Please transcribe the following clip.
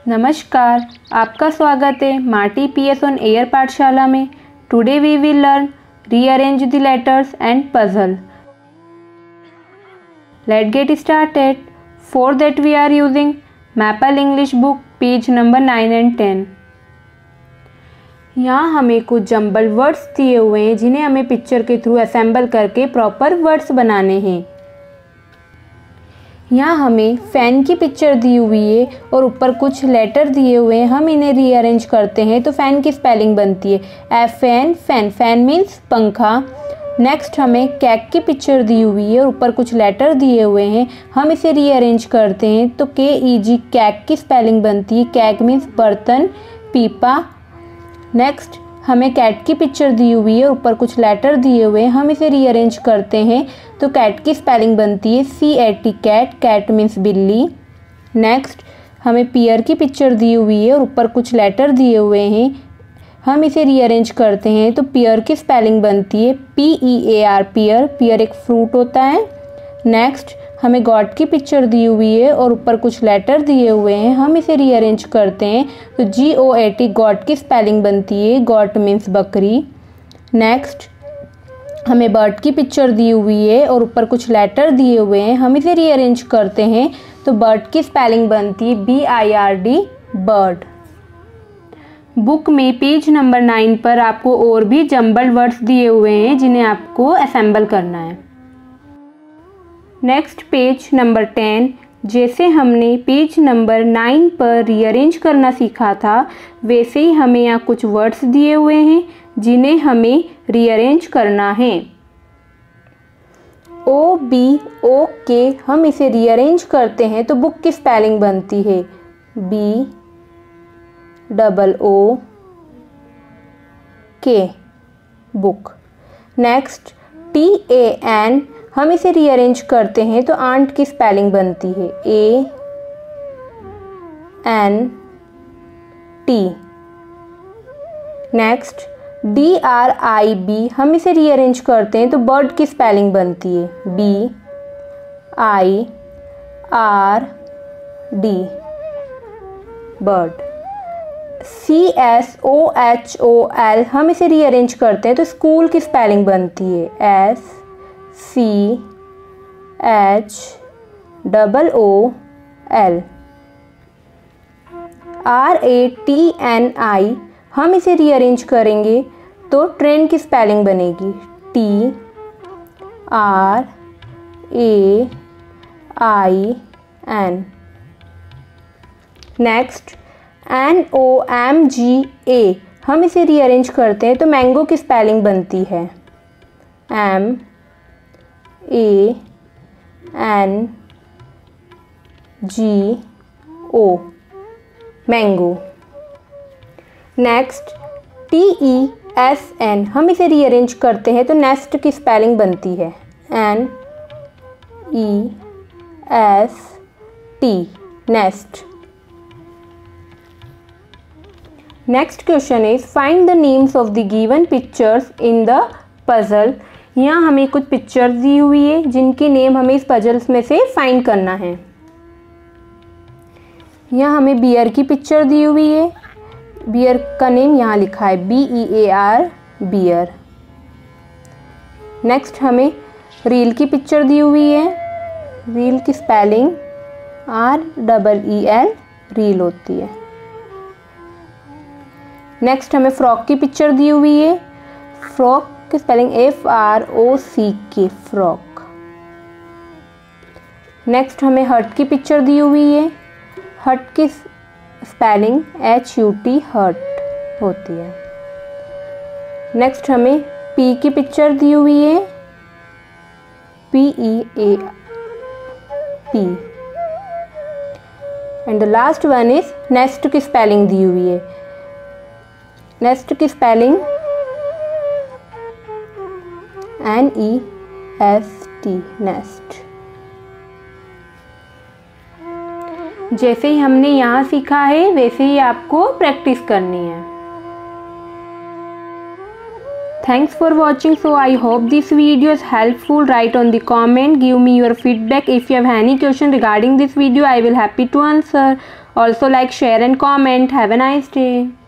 नमस्कार, आपका स्वागत है माटी पीएस ऑन एयर पाठशाला में। Today we will learn rearrange the letters and puzzle. Let get started. For that we are using Maple English book page number 9 and 10। यहाँ हमें कुछ जंबल वर्ड्स दिए हुए हैं जिन्हें हमें पिक्चर के थ्रू असेंबल करके प्रॉपर वर्ड्स बनाने हैं। यहाँ हमें फ़ैन की पिक्चर दी हुई है और ऊपर कुछ लेटर दिए हुए हैं। हम इन्हें रीअरेंज करते हैं तो फ़ैन की स्पेलिंग बनती है FN फैन। फैन मीन्स पंखा। नेक्स्ट हमें कैक की पिक्चर दी हुई है और ऊपर कुछ लेटर दिए हुए हैं। हम इसे रीअरेंज करते हैं तो KEG कैक की स्पेलिंग बनती है। कैक मीन्स बर्तन, पीपा। नेक्स्ट हमें कैट की पिक्चर दी हुई है और ऊपर कुछ लेटर दिए हुए हैं। हम इसे रीअरेंज करते हैं तो कैट की स्पेलिंग बनती है CAT कैट। कैट मीन्स बिल्ली। नेक्स्ट हमें पियर की पिक्चर दी हुई है और ऊपर कुछ लेटर दिए हुए हैं। हम इसे रीअरेंज करते हैं तो पियर की स्पेलिंग बनती है PEAR पियर। पियर एक फ्रूट होता है। नेक्स्ट हमें गॉट की पिक्चर दी हुई है और ऊपर कुछ लेटर दिए हुए हैं। हम इसे रीअरेंज करते हैं तो GOAT गॉट की स्पेलिंग बनती है। गॉट मीन्स बकरी। नेक्स्ट हमें बर्ड की पिक्चर दी हुई है और ऊपर कुछ लेटर दिए हुए हैं। हम इसे रीअरेंज करते हैं तो बर्ड की स्पेलिंग बनती है BIRD बर्ड। बुक में पेज नंबर 9 पर आपको और भी जंबल वर्ड्स दिए हुए हैं जिन्हें आपको असेंबल करना है। Next page number 10। जैसे हमने पेज नंबर 9 पर रीअरेंज करना सीखा था वैसे ही हमें यहाँ कुछ वर्ड्स दिए हुए हैं जिन्हें हमें रीअरेंज करना है। OBOK हम इसे रीअरेंज करते हैं तो बुक की स्पेलिंग बनती है BOOK बुक। नेक्स्ट TAN हम इसे रीअरेंज करते हैं तो आंट की स्पेलिंग बनती है ANT। नेक्स्ट DRIB हम इसे रीअरेंज करते हैं तो बर्ड की स्पेलिंग बनती है BIRD बर्ड। CSOHOL हम इसे रीअरेंज करते हैं तो स्कूल की स्पेलिंग बनती है SCHOOL। RATNI हम इसे रीअरेंज करेंगे तो ट्रेन की स्पेलिंग बनेगी TRAIN। नेक्स्ट NOMGA हम इसे रीअरेंज करते हैं तो मैंगो की स्पेलिंग बनती है MANGO मैंगो। नेक्स्ट TESN हम इसे रीअरेंज करते हैं तो नेस्ट की स्पेलिंग बनती है NEST nest. Next question is find the names of the given pictures in the puzzle. यहाँ हमें कुछ पिक्चर्स दी हुई है जिनके नेम हमें इस पजल्स में से फाइंड करना है। यहाँ हमें बियर की पिक्चर दी हुई है। बियर का नेम यहाँ लिखा है BEAR बियर। नेक्स्ट हमें रील की पिक्चर दी हुई है। रील की स्पेलिंग REEL रील होती है। नेक्स्ट हमें फ्रॉक की पिक्चर दी हुई है। फ्रॉक की स्पेलिंग FROCK फ्रॉक। नेक्स्ट हमें हर्ट की पिक्चर दी हुई है। हर्ट की स्पेलिंग HUT हर्ट होती है। नेक्स्ट हमें पी की पिक्चर दी हुई है PEAP। And the last one is nest की स्पेलिंग दी हुई है। नेस्ट की स्पेलिंग NEST नेस्ट। जैसे ही हमने यहाँ सीखा है वैसे ही आपको प्रैक्टिस करनी है। Thanks for watching. So I hope this video is helpful. Write on the comment, give me your feedback. If you have any question regarding this video, I will happy to answer. Also like, share and comment. Have a nice day.